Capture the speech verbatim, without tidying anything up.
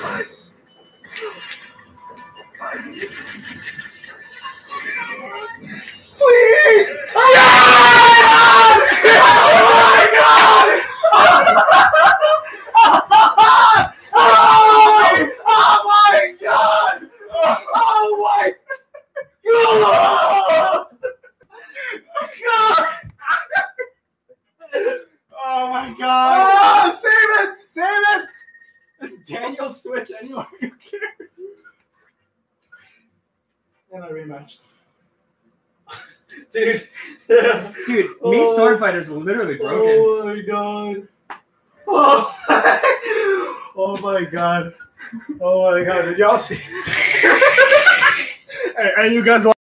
Please! Oh my god! Oh my god! Oh my god! Oh my god! Oh, save it! Save it! Is Daniel switch anywhere? Who cares? And I rematched. Dude. Dude, oh. Me sword fighter's literally broken. Oh my god. Oh my, oh my god. Oh my god. Did y'all see? Hey, and you guys